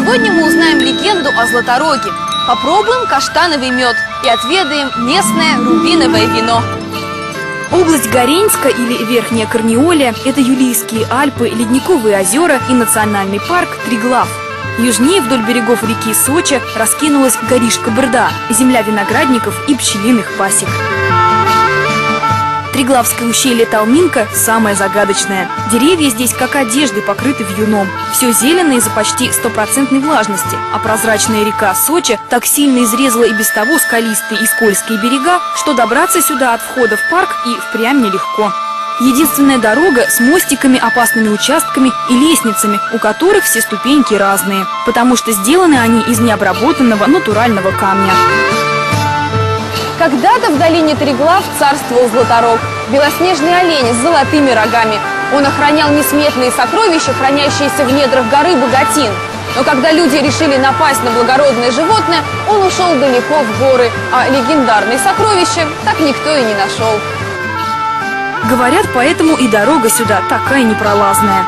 Сегодня мы узнаем легенду о Златороге, попробуем каштановый мед и отведаем местное рубиновое вино. Область Гореньска или Верхняя Корнеолия – это Юлийские Альпы, ледниковые озера и национальный парк Триглав. Южнее вдоль берегов реки Сочи раскинулась Горишка-Бырда – земля виноградников и пчелиных пасек. Триглавское ущелье Талминка самое загадочное. Деревья здесь как одежды покрыты вьюном. Все зелено из-за почти стопроцентной влажности, а прозрачная река Сочи так сильно изрезала и без того скалистые и скользкие берега, что добраться сюда от входа в парк и впрямь нелегко. Единственная дорога с мостиками, опасными участками и лестницами, у которых все ступеньки разные, потому что сделаны они из необработанного натурального камня. Когда-то в долине Триглав царствовал Златорог, белоснежный олень с золотыми рогами. Он охранял несметные сокровища, хранящиеся в недрах горы Богатин. Но когда люди решили напасть на благородное животное, он ушел далеко в горы, а легендарные сокровища так никто и не нашел. Говорят, поэтому и дорога сюда такая непролазная.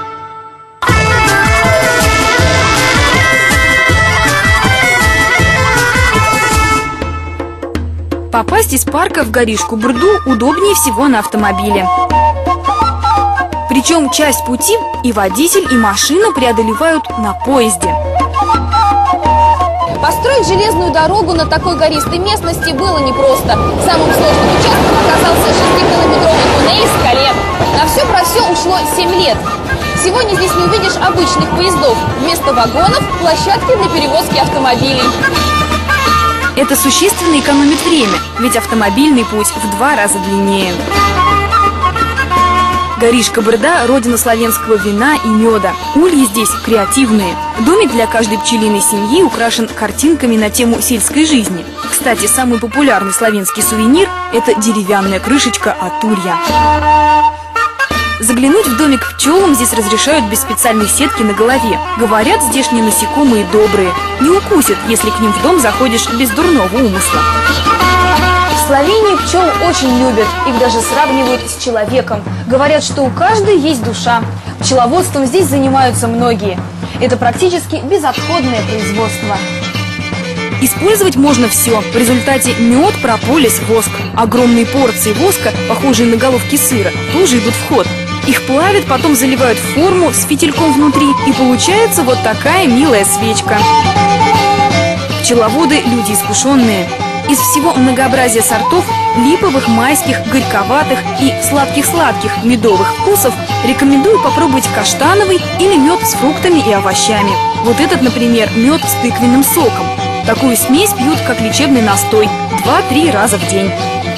Попасть из парка в Горишку-Бырду удобнее всего на автомобиле. Причем часть пути и водитель, и машина преодолевают на поезде. Построить железную дорогу на такой гористой местности было непросто. Самым сложным участком оказался 6-километровый туннель в скале. На все про все ушло 7 лет. Сегодня здесь не увидишь обычных поездов. Вместо вагонов – площадки для перевозки автомобилей. Это существенно экономит время, ведь автомобильный путь в 2 раза длиннее. Горишка-Бырда – родина славянского вина и меда. Ульи здесь креативные. Домик для каждой пчелиной семьи украшен картинками на тему сельской жизни. Кстати, самый популярный славянский сувенир – это деревянная крышечка от улья. Заглянуть в домик пчелам здесь разрешают без специальной сетки на голове. Говорят, здешние насекомые добрые. Не укусят, если к ним в дом заходишь без дурного умысла. В Словении пчел очень любят, их даже сравнивают с человеком. Говорят, что у каждой есть душа. Пчеловодством здесь занимаются многие. Это практически безотходное производство. Использовать можно все. В результате мед, прополис, воск. Огромные порции воска, похожие на головки сыра, тоже идут в ход. Их плавят, потом заливают в форму с фитильком внутри, и получается вот такая милая свечка. Пчеловоды – люди искушенные. Из всего многообразия сортов липовых, майских, горьковатых и сладких-сладких медовых вкусов рекомендую попробовать каштановый или мед с фруктами и овощами. Вот этот, например, мед с тыквенным соком. Такую смесь пьют как лечебный настой 2-3 раза в день.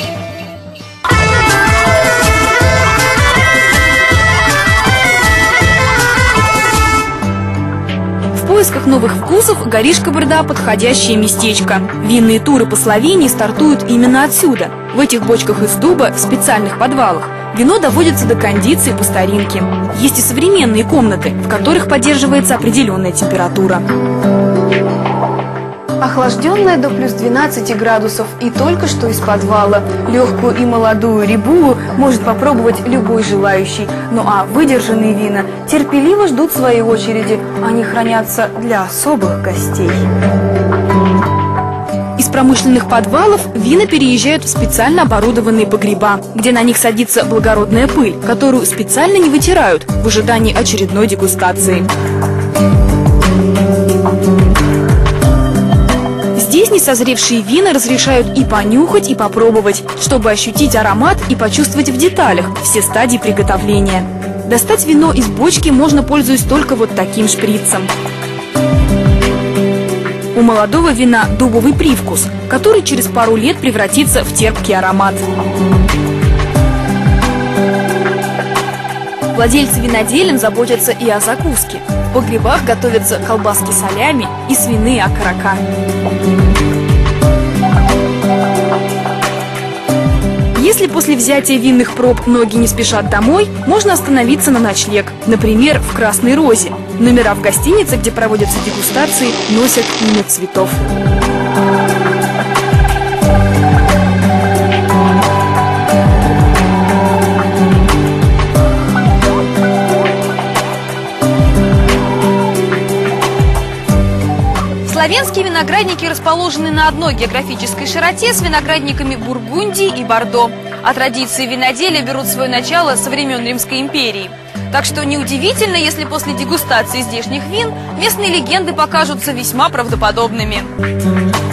В поисках новых вкусов Горишка-Бырда – подходящее местечко. Винные туры по Словении стартуют именно отсюда. В этих бочках из дуба, в специальных подвалах, вино доводится до кондиции по старинке. Есть и современные комнаты, в которых поддерживается определенная температура. Охлажденная до плюс 12 градусов и только что из подвала. Легкую и молодую рябулу может попробовать любой желающий. Ну а выдержанные вина терпеливо ждут своей очереди. Они хранятся для особых гостей. Из промышленных подвалов вина переезжают в специально оборудованные погреба, где на них садится благородная пыль, которую специально не вытирают в ожидании очередной дегустации. Здесь несозревшие вина разрешают и понюхать, и попробовать, чтобы ощутить аромат и почувствовать в деталях все стадии приготовления. Достать вино из бочки можно, пользуясь только вот таким шприцем. У молодого вина дубовый привкус, который через пару лет превратится в терпкий аромат. Владельцы виноделин заботятся и о закуске. В погребах готовятся колбаски солями и свиные окорока. Если после взятия винных проб ноги не спешат домой, можно остановиться на ночлег. Например, в Красной Розе. Номера в гостинице, где проводятся дегустации, носят имя цветов. Славянские виноградники расположены на одной географической широте с виноградниками Бургундии и Бордо. А традиции виноделия берут свое начало со времен Римской империи. Так что неудивительно, если после дегустации здешних вин местные легенды покажутся весьма правдоподобными.